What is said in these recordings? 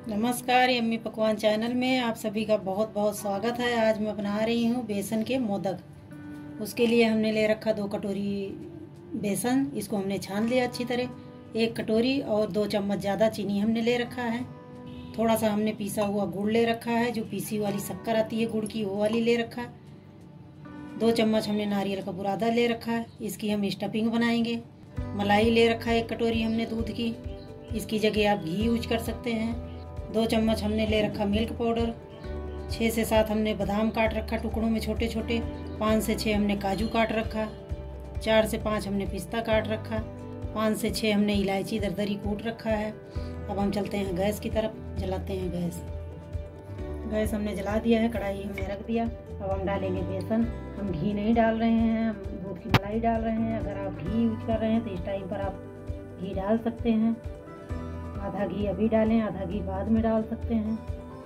नमस्कार, यम्मी पकवान चैनल में आप सभी का बहुत बहुत स्वागत है। आज मैं बना रही हूँ बेसन के मोदक। उसके लिए हमने ले रखा 2 कटोरी बेसन। इसको हमने छान लिया अच्छी तरह। 1 कटोरी और 2 चम्मच ज़्यादा चीनी हमने ले रखा है। थोड़ा सा हमने पीसा हुआ गुड़ ले रखा है, जो पीसी वाली शक्कर आती है गुड़ की, वो वाली ले रखा है। 2 चम्मच हमने नारियल का बुरादा ले रखा है। इसकी हम स्टफिंग बनाएंगे। मलाई ले रखा है 1 कटोरी हमने दूध की। इसकी जगह आप घी यूज कर सकते हैं। 2 चम्मच हमने ले रखा मिल्क पाउडर। 6 से 7 हमने बादाम काट रखा टुकड़ों में छोटे छोटे। 5 से 6 हमने काजू काट रखा। 4 से 5 हमने पिस्ता काट रखा। 5 से 6 हमने इलायची दरदरी कूट रखा है। अब हम चलते हैं गैस की तरफ। जलाते हैं गैस हमने जला दिया है। कढ़ाई हमने रख दिया। अब हम डालेंगे बेसन। हम घी नहीं डाल रहे हैं, हम दूध की मलाई डाल रहे हैं। अगर आप घी यूज कर रहे हैं तो इस टाइम पर आप घी डाल सकते हैं। आधा घी अभी डालें, आधा घी बाद में डाल सकते हैं।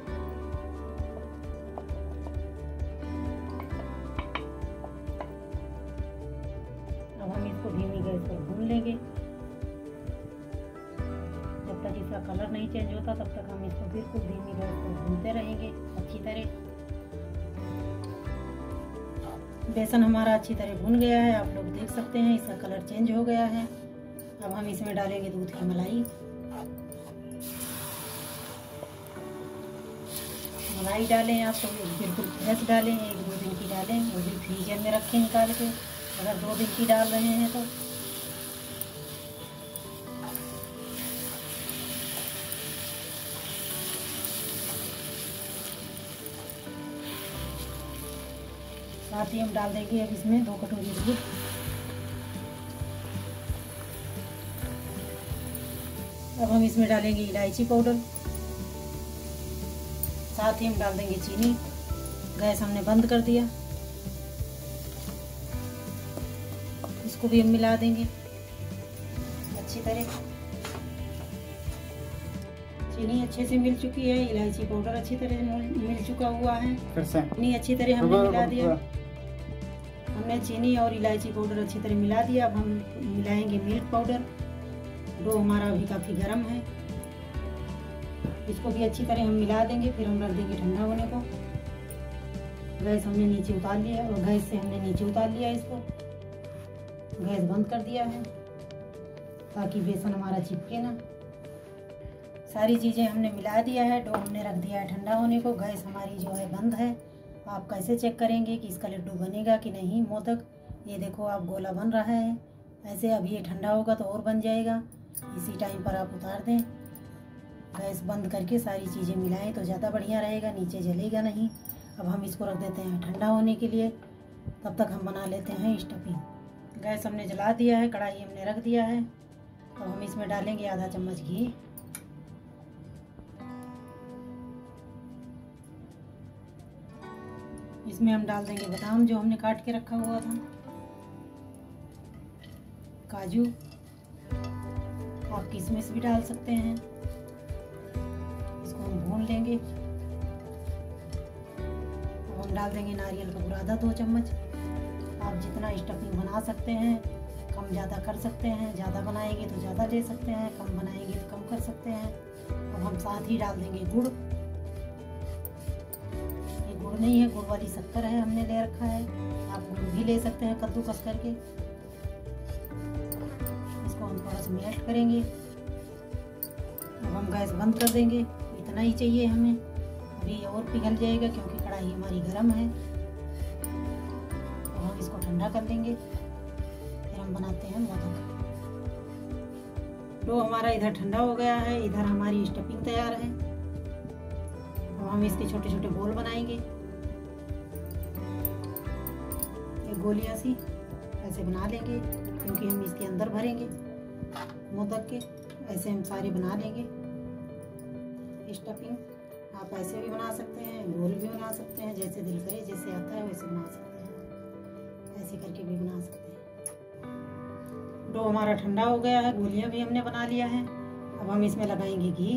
अब हम इसको धीमी गैस पर भून लेंगे। जब तक इसका कलर नहीं चेंज होता तब तक हम इसको बिल्कुल धीमी गैस पर भूनते रहेंगे अच्छी तरह। बेसन हमारा अच्छी तरह भून गया है, आप लोग देख सकते हैं इसका कलर चेंज हो गया है। अब हम इसमें डालेंगे दूध की मलाई। मलाई डालें आप तो बिल्कुल फ्रेश डालें, 1-2 दिन की डालें, वो भी फ्रीजर में रखें निकाल के। अगर 2 दिन की डाल रहे हैं तो साथ ही हम डाल देंगे अब इसमें 2 कटोरी दूध। अब हम इसमें डालेंगे इलायची पाउडर। साथ ही हम डाल देंगे चीनी। गैस हमने बंद कर दिया। इसको भी हम मिला देंगे अच्छी तरह। चीनी अच्छे से मिल चुकी है, इलायची पाउडर अच्छी तरह मिल चुका हुआ है। चीनी अच्छी तरह हमने मिला दिया। हमने चीनी और इलायची पाउडर अच्छी तरह मिला दिया। अब हम मिलाएंगे मिल्क पाउडर। डो हमारा अभी काफ़ी गर्म है। इसको भी अच्छी तरह हम मिला देंगे, फिर हम रख देंगे ठंडा होने को। गैस हमने नीचे उतार लिया और गैस से हमने नीचे उतार लिया इसको। गैस बंद कर दिया है ताकि बेसन हमारा चिपके ना। सारी चीज़ें हमने मिला दिया है। डो हमने रख दिया है ठंडा होने को। गैस हमारी जो है बंद है। आप कैसे चेक करेंगे कि इसका लड्डू बनेगा कि नहीं मोदक? ये देखो आप गोला बन रहा है ऐसे। अब ये ठंडा होगा तो और बन जाएगा। इसी टाइम पर आप उतार दें। गैस बंद करके सारी चीज़ें मिलाएं तो ज़्यादा बढ़िया रहेगा, नीचे जलेगा नहीं। अब हम इसको रख देते हैं ठंडा होने के लिए। तब तक हम बना लेते हैं स्टफिंग। गैस हमने जला दिया है, कढ़ाई हमने रख दिया है। अब हम इसमें डालेंगे आधा चम्मच घी। इसमें हम डाल देंगे बादाम जो हमने काट के रखा हुआ था, काजू, आप किशमिश भी डाल सकते हैं। इसको हम भून लेंगे। अब हम डाल देंगे नारियल का बुरादा 2 चम्मच। आप जितना स्टफिंग बना सकते हैं, कम ज़्यादा कर सकते हैं। ज़्यादा बनाएंगे तो ज़्यादा ले सकते हैं, कम बनाएंगे तो कम कर सकते हैं। अब हम साथ ही डाल देंगे गुड़। ये गुड़ नहीं है, गुड़ वाली शक्कर है हमने ले रखा है। आप गुड़ भी ले सकते हैं कद्दूकस करके। इसको हम थोड़ा सा मेल्ट करेंगे। अब हम गैस बंद कर देंगे। इतना ही चाहिए हमें, अभी और पिघल जाएगा क्योंकि कढ़ाई हमारी गर्म है। तो हम इसको ठंडा कर लेंगे, फिर हम बनाते हैं मोदक। डो हमारा इधर ठंडा हो गया है, इधर हमारी स्टफिंग तैयार है। अब हम इसके छोटे छोटे गोल बनाएंगे। एक गोलियां सी ऐसे बना लेंगे क्योंकि हम इसके अंदर भरेंगे मोदक के। ऐसे हम सारे बना लेंगे स्टफिंग। आप ऐसे भी बना सकते हैं, गोल भी बना सकते हैं, जैसे दिल करे, जैसे आता है वैसे बना सकते हैं। ऐसे करके भी बना सकते हैं। डो हमारा ठंडा हो गया है, गोलियां भी हमने बना लिया है। अब हम इसमें लगाएंगे घी।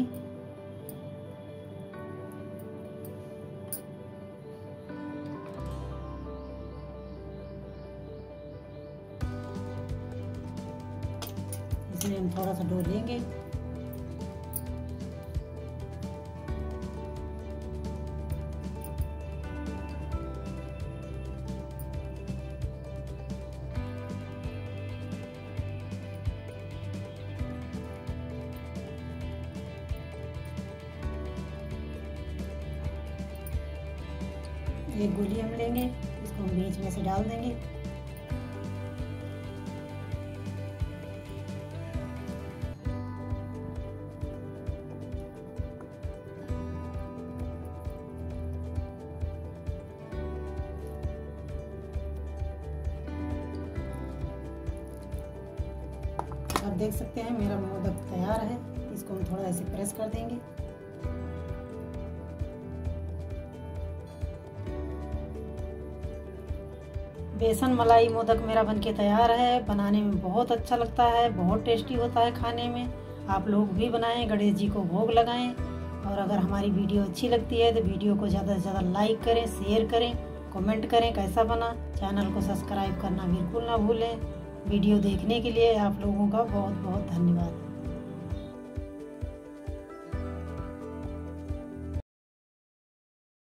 इसमें हम थोड़ा सा डो लेंगे। एक गोली हम लेंगे, इसको हम बीच में से डाल देंगे। आप देख सकते हैं मेरा मोदक तैयार है। इसको हम थोड़ा ऐसे प्रेस कर देंगे। बेसन मलाई मोदक मेरा बनके तैयार है। बनाने में बहुत अच्छा लगता है, बहुत टेस्टी होता है खाने में। आप लोग भी बनाएं, गणेश जी को भोग लगाएं। और अगर हमारी वीडियो अच्छी लगती है तो वीडियो को ज़्यादा से ज़्यादा लाइक करें, शेयर करें, कमेंट करें कैसा बना। चैनल को सब्सक्राइब करना बिल्कुल ना भूलें। वीडियो देखने के लिए आप लोगों का बहुत बहुत धन्यवाद।